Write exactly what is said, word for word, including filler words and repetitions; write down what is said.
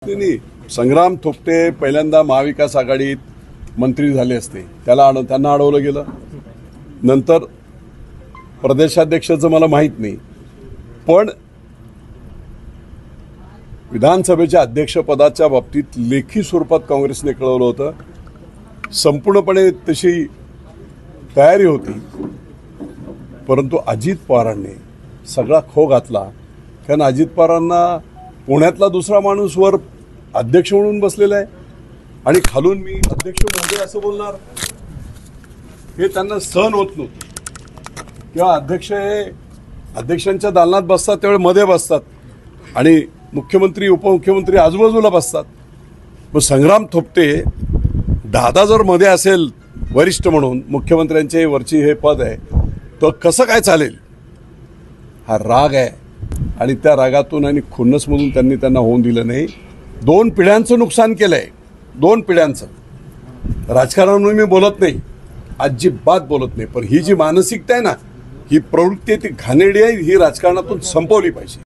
नाही नाही संग्राम थोपटे पहिल्यांदा महाविकास आघाडीत मंत्री झाले असते, त्याला अड त्यांना अडवलं गेलं. नंतर प्रदेशाध्यक्षाचं मला माहीत नाही, पण विधानसभेच्या अध्यक्षपदाच्या बाबतीत लेखी स्वरूपात काँग्रेसने कळवलं होतं. संपूर्णपणे तशी तयारी होती, परंतु अजित पवारांनी सगळा खो घातला. कारण अजित पवारांना पुण्यातला दुसरा माणूस वर अध्यक्ष म्हणून बसलेला आहे आणि खालून मी अध्यक्ष महोदय असं बोलणार, हे त्यांना सहन होत नव्हतं. किंवा अध्यक्ष हे अध्यक्षांच्या दालनात बसतात त्यावेळी मध्ये बसतात आणि मुख्यमंत्री उपमुख्यमंत्री आजूबाजूला बसतात. मग संग्राम थोपटे दादा जर मध्ये असेल वरिष्ठ म्हणून, मुख्यमंत्र्यांचे वरची हे पद आहे, तर कसं काय चालेल? हा राग आहे आणि त्या रागातून आणि खुन्नसमधून त्यांनी त्यांना होऊन दिलं नाही. दोन पिढ्यांचं नुकसान केलंय, दोन पिढ्यांचं. राजकारणावर मी बोलत नाही, अजिबात बोलत नाही, पण ही जी मानसिकता आहे ना, ही प्रवृत्ती ती घाणेरडी आहे, ही राजकारणातून संपवली पाहिजे.